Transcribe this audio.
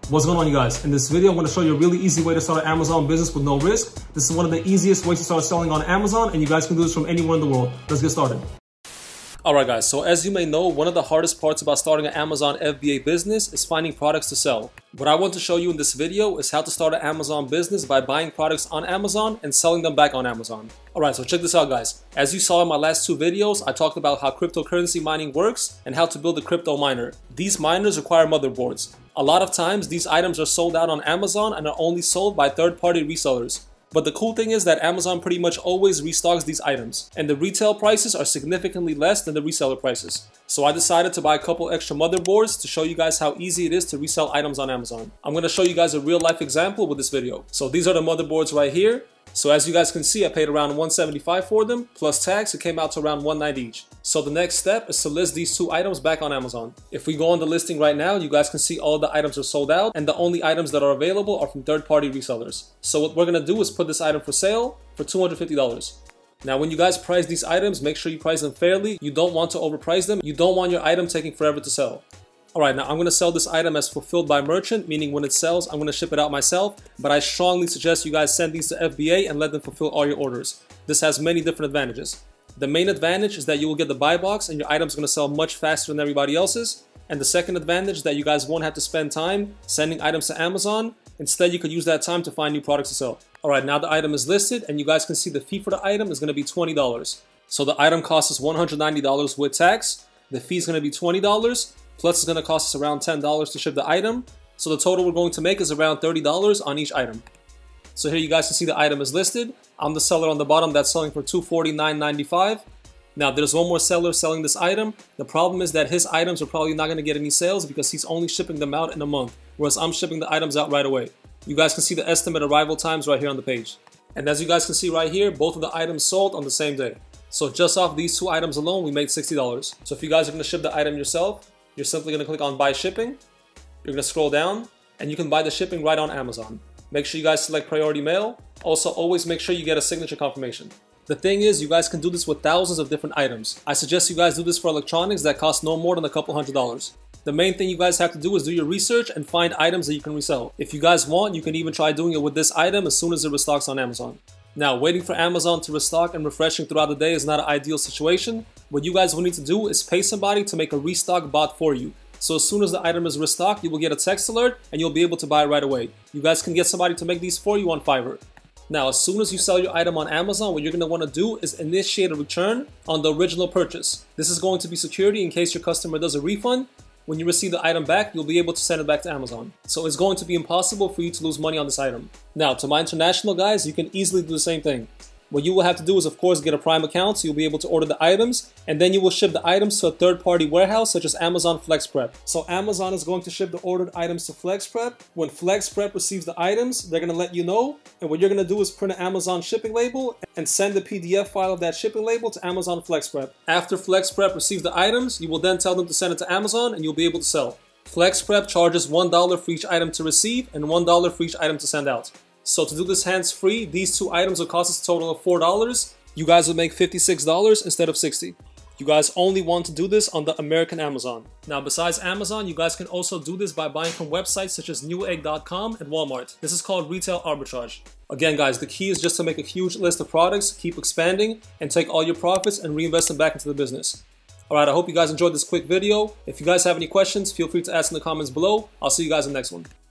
What's going on, you guys? In this video, I'm going to show you a really easy way to start an Amazon business with no risk. This is one of the easiest ways to start selling on Amazon, and you guys can do this from anywhere in the world. Let's get started. Alright guys, so as you may know, one of the hardest parts about starting an Amazon FBA business is finding products to sell. What I want to show you in this video is how to start an Amazon business by buying products on Amazon and selling them back on Amazon. Alright, so check this out guys. As you saw in my last two videos, I talked about how cryptocurrency mining works and how to build a crypto miner. These miners require motherboards. A lot of times, these items are sold out on Amazon and are only sold by third-party resellers. But the cool thing is that Amazon pretty much always restocks these items, and the retail prices are significantly less than the reseller prices. So I decided to buy a couple extra motherboards to show you guys how easy it is to resell items on Amazon. I'm going to show you guys a real life example with this video. So these are the motherboards right here. So as you guys can see, I paid around $175 for them, plus tax, it came out to around $190 each. So the next step is to list these two items back on Amazon. If we go on the listing right now, you guys can see all the items are sold out, and the only items that are available are from third-party resellers. So what we're going to do is put this item for sale for $250. Now when you guys price these items, make sure you price them fairly. You don't want to overprice them. You don't want your item taking forever to sell. Alright, now I'm going to sell this item as fulfilled by merchant, meaning when it sells, I'm going to ship it out myself, but I strongly suggest you guys send these to FBA and let them fulfill all your orders. This has many different advantages. The main advantage is that you will get the buy box and your item's going to sell much faster than everybody else's. And the second advantage is that you guys won't have to spend time sending items to Amazon. Instead, you could use that time to find new products to sell. Alright, now the item is listed and you guys can see the fee for the item is going to be $20. So the item costs us $190 with tax. The fee is going to be $20. Plus it's going to cost us around $10 to ship the item. So the total we're going to make is around $30 on each item. So here you guys can see the item is listed. I'm the seller on the bottom that's selling for $249.95. Now there's one more seller selling this item. The problem is that his items are probably not going to get any sales because he's only shipping them out in a month, whereas I'm shipping the items out right away. You guys can see the estimate arrival times right here on the page. And as you guys can see right here, both of the items sold on the same day. So just off these two items alone, we made $60. So if you guys are going to ship the item yourself, you're simply going to click on buy shipping. You're going to scroll down and you can buy the shipping right on Amazon. Make sure you guys select priority mail. Also, always make sure you get a signature confirmation. The thing is, you guys can do this with thousands of different items. I suggest you guys do this for electronics that cost no more than a couple $100s. The main thing you guys have to do is do your research and find items that you can resell. If you guys want, you can even try doing it with this item as soon as it restocks on Amazon. Now, waiting for Amazon to restock and refreshing throughout the day is not an ideal situation. What you guys will need to do is pay somebody to make a restock bot for you. So as soon as the item is restocked, you will get a text alert and you'll be able to buy it right away. You guys can get somebody to make these for you on Fiverr. Now, as soon as you sell your item on Amazon, what you're going to want to do is initiate a return on the original purchase. This is going to be security in case your customer does a refund. When you receive the item back, you'll be able to send it back to Amazon. So it's going to be impossible for you to lose money on this item. Now, to my international guys, you can easily do the same thing. What you will have to do is, of course, get a Prime account so you'll be able to order the items, and then you will ship the items to a third-party warehouse such as Amazon FlexPrep. So Amazon is going to ship the ordered items to FlexPrep. When FlexPrep receives the items, they're going to let you know, and what you're going to do is print an Amazon shipping label and send the PDF file of that shipping label to Amazon FlexPrep. After FlexPrep receives the items, you will then tell them to send it to Amazon and you'll be able to sell. FlexPrep charges $1 for each item to receive and $1 for each item to send out. So to do this hands-free, these two items will cost us a total of $4. You guys will make $56 instead of $60. You guys only want to do this on the American Amazon. Now besides Amazon, you guys can also do this by buying from websites such as Newegg.com and Walmart. This is called retail arbitrage. Again guys, the key is just to make a huge list of products, keep expanding, and take all your profits and reinvest them back into the business. Alright, I hope you guys enjoyed this quick video. If you guys have any questions, feel free to ask in the comments below. I'll see you guys in the next one.